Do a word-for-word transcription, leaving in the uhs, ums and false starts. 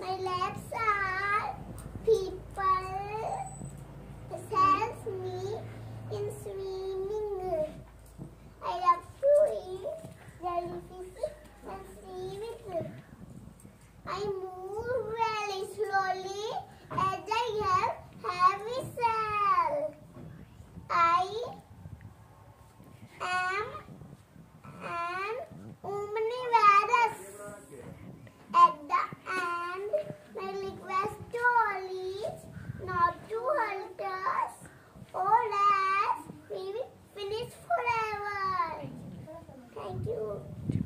My legs are people helps me in swimming. I love to eat jellyfish and see with. I move very slowly as I have heavy cell. I am an omnivorous. At the end, my request to all is not to hurt us, or else we will finish forever. Thank you.